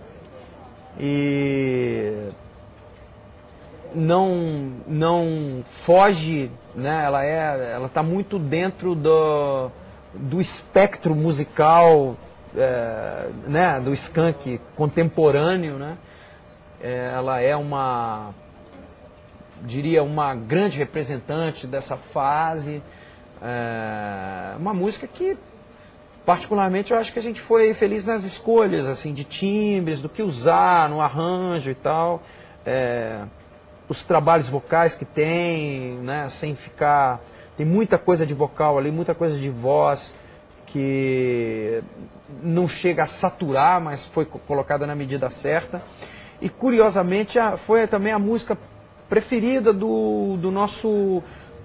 e não foge, né? Ela está muito dentro do espectro musical, né? Do Skank contemporâneo, né? Ela é diria, uma grande representante dessa fase. Uma música que, particularmente, eu acho que a gente foi feliz nas escolhas, assim, de timbres, do que usar no arranjo e tal. Os trabalhos vocais que tem, né, sem ficar... Tem muita coisa de vocal ali, muita coisa de voz que não chega a saturar, mas foi colocada na medida certa. E, curiosamente, foi também a música preferida do nosso...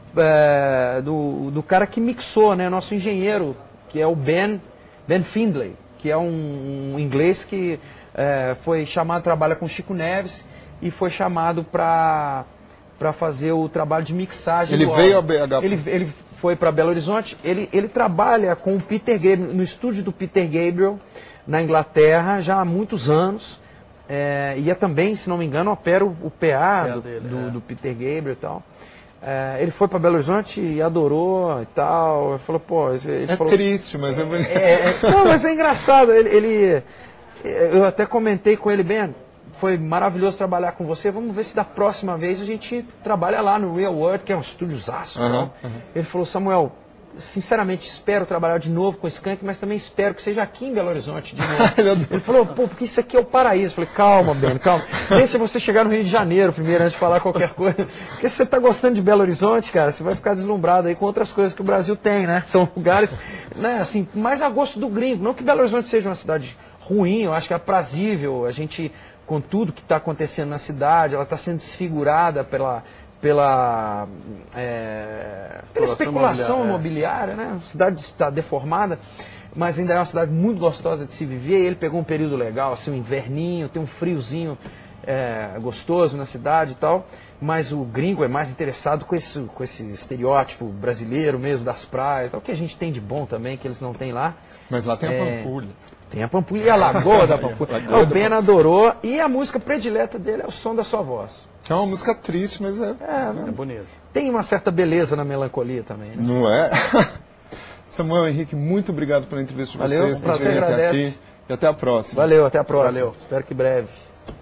do cara que mixou, né, nosso engenheiro, que é o Ben Findlay, que é um inglês que foi chamado, trabalha com Chico Neves, e foi chamado para fazer o trabalho de mixagem. Ele veio a BH? Ele foi para Belo Horizonte. Ele trabalha com o Peter Gabriel, no estúdio do Peter Gabriel, na Inglaterra, já há muitos anos. E também, se não me engano, opera o PA do Peter Gabriel e tal. Ele foi para Belo Horizonte e adorou e tal. Ele falou, pô... Ele falou, triste, mas é bonito. Não, mas é engraçado. Eu até comentei com ele, Ben, foi maravilhoso trabalhar com você. Vamos ver se da próxima vez a gente trabalha lá no Real World, que é um estúdiozaço. Ele falou, Samuel, sinceramente espero trabalhar de novo com o Skank, mas também espero que seja aqui em Belo Horizonte de novo. Ele falou, pô, porque isso aqui é o paraíso. Eu falei, calma, Ben, calma. Deixa você chegar no Rio de Janeiro primeiro, antes de falar qualquer coisa. Porque se você está gostando de Belo Horizonte, cara, você vai ficar deslumbrado aí com outras coisas que o Brasil tem, né? São lugares, né, assim, mais a gosto do gringo. Não que Belo Horizonte seja uma cidade ruim, eu acho que é aprazível. A gente, com tudo que está acontecendo na cidade, ela está sendo desfigurada pela especulação imobiliária, né? A cidade está deformada, mas ainda é uma cidade muito gostosa de se viver. Ele pegou um período legal, assim, um inverninho, tem um friozinho gostoso na cidade e tal, mas o gringo é mais interessado com esse estereótipo brasileiro mesmo, das praias, tal, que a gente tem de bom também, que eles não têm lá. Mas lá tem a Pampulha. Tem a Pampulha e a Lagoa da Pampulha. O Ben adorou, e a música predileta dele é o som da sua voz. É uma música triste, mas é bonito. Tem uma certa beleza na melancolia também, né? Não é? Samuel Henrique, muito obrigado pela entrevista de vocês. Valeu, prazer, por virem até aqui. E até a próxima. Valeu, até a próxima. Valeu. Espero que breve.